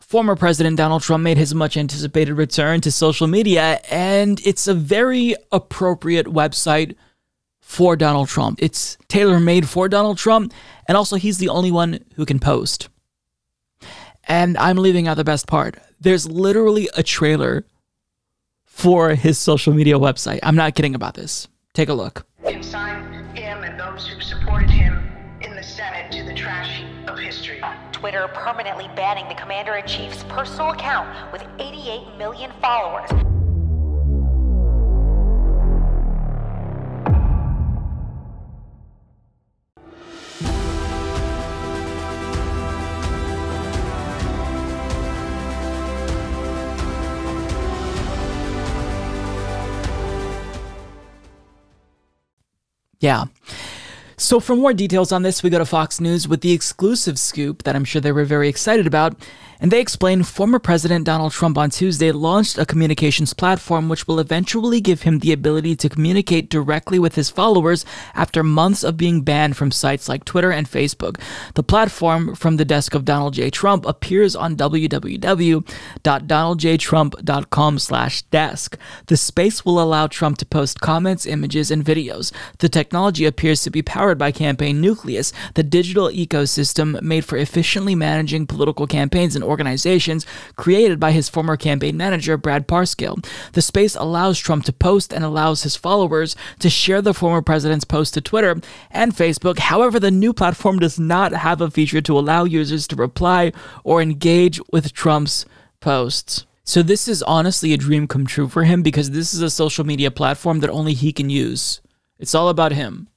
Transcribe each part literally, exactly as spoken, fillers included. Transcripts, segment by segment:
former President Donald Trump made his much-anticipated return to social media, and it's a very appropriate website for Donald Trump. It's tailor-made for Donald Trump, and also he's the only one who can post. And I'm leaving out the best part. There's literally a trailer for his social media website. I'm not kidding about this. Take a look. Consign him and those who supported him in the Senate to the trash heap of history. Twitter permanently banning the commander-in-chief's personal account with eighty-eight million followers. Yeah. So for more details on this, we go to Fox News with the exclusive scoop that I'm sure they were very excited about. And they explain former President Donald Trump on Tuesday launched a communications platform which will eventually give him the ability to communicate directly with his followers after months of being banned from sites like Twitter and Facebook. The platform, from the desk of Donald J. Trump, appears on w w w dot donald j trump dot com slash desk. The space will allow Trump to post comments, images, and videos. The technology appears to be powered by Campaign Nucleus, the digital ecosystem made for efficiently managing political campaigns and organizations created by his former campaign manager, Brad Parscale. The space allows Trump to post and allows his followers to share the former president's post to Twitter and Facebook. However, the new platform does not have a feature to allow users to reply or engage with Trump's posts. So this is honestly a dream come true for him, because this is a social media platform that only he can use. It's all about him.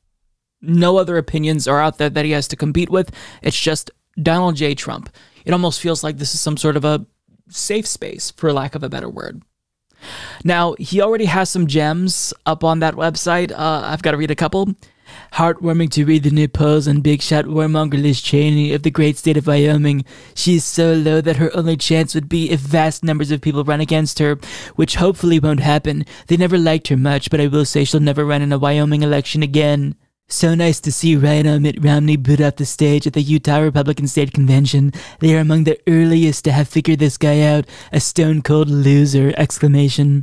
No other opinions are out there that he has to compete with. It's just Donald J. Trump. It almost feels like this is some sort of a safe space, for lack of a better word. Now, he already has some gems up on that website. Uh, I've got to read a couple. Heartwarming to read the new polls on big shot warmonger Liz Cheney of the great state of Wyoming. She is so low that her only chance would be if vast numbers of people run against her, which hopefully won't happen. They never liked her much, but I will say she'll never run in a Wyoming election again. So nice to see Rhino Mitt Romney boot off the stage at the Utah Republican State Convention. They are among the earliest to have figured this guy out. A stone-cold loser! Exclamation.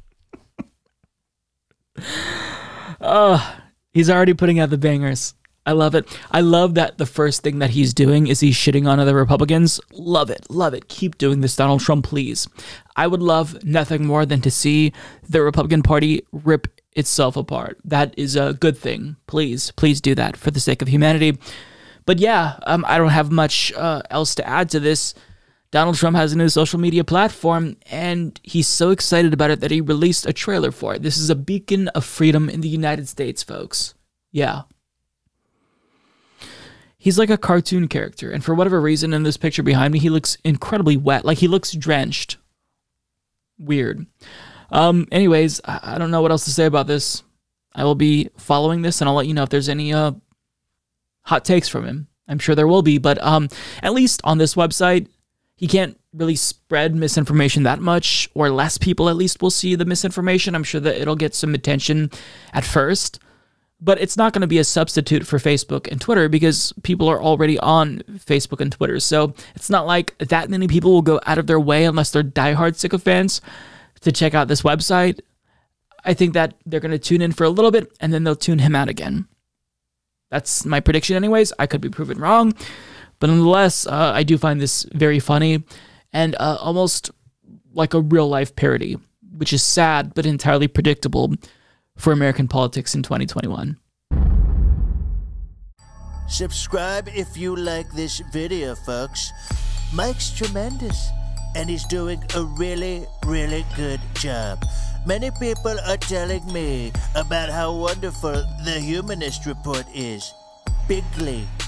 Oh, he's already putting out the bangers. I love it. I love that the first thing that he's doing is he's shitting on other Republicans. Love it. Love it. Keep doing this, Donald Trump, please. I would love nothing more than to see the Republican Party rip itself apart. That is a good thing. Please, please do that for the sake of humanity. But yeah, um, I don't have much uh, else to add to this. Donald Trump has a new social media platform, and he's so excited about it that he released a trailer for it. This is a beacon of freedom in the United States, folks. Yeah. He's like a cartoon character, and for whatever reason, in this picture behind me, he looks incredibly wet. Like, he looks drenched. Weird. Um, anyways, I don't know what else to say about this. I will be following this, and I'll let you know if there's any uh, hot takes from him. I'm sure there will be, but um, at least on this website, he can't really spread misinformation that much, or less people at least will see the misinformation. I'm sure that it'll get some attention at first, but it's not going to be a substitute for Facebook and Twitter, because people are already on Facebook and Twitter. So it's not like that many people will go out of their way, unless they're diehard sycophants, to check out this website. I think that they're going to tune in for a little bit, and then they'll tune him out again. That's my prediction anyways. I could be proven wrong. But nonetheless, uh, I do find this very funny, and uh, almost like a real-life parody, which is sad but entirely predictable for American politics in twenty twenty-one. Subscribe if you like this video, folks. Mike's tremendous, and he's doing a really, really good job. Many people are telling me about how wonderful the Humanist Report is. Bigly.